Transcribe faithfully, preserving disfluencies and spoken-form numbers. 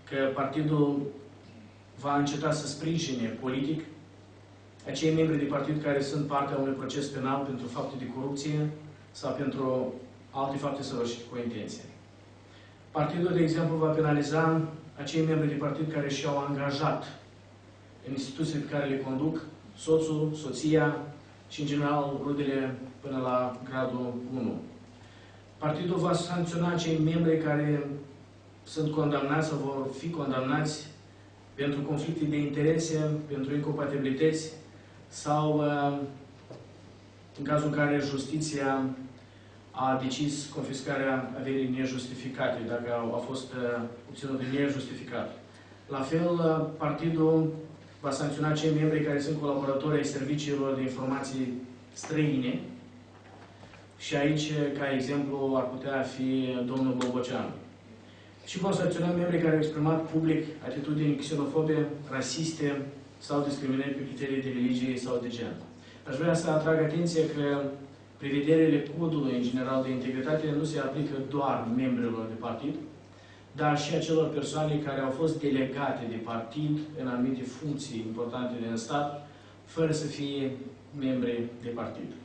că partidul va înceta să sprijine politic acei membri de partid care sunt parte a unui proces penal pentru fapte de corupție sau pentru alte fapte săvârșite cu intenție. Partidul, de exemplu, va penaliza acei membri de partid care și-au angajat în instituții pe care le conduc soțul, soția și, în general, rudele până la gradul unu. Partidul va sancționa acei membri care sunt condamnați sau vor fi condamnați pentru conflicte de interese, pentru incompatibilități sau în cazul în care justiția a decis confiscarea averii nejustificate, dacă a fost obținută nejustificat. La fel, partidul va sancționa cei membri care sunt colaboratori ai serviciilor de informații străine și aici, ca exemplu, ar putea fi domnul Boboceanu. Și vom sancționa membrii care au exprimat public atitudini xenofobe, rasiste sau discriminări pe criterii de religie sau de gen. Aș vrea să atrag atenție că prevederile codului, în general, de integritate nu se aplică doar membrilor de partid, dar și acelor persoane care au fost delegate de partid în anumite funcții importante din stat, fără să fie membri de partid.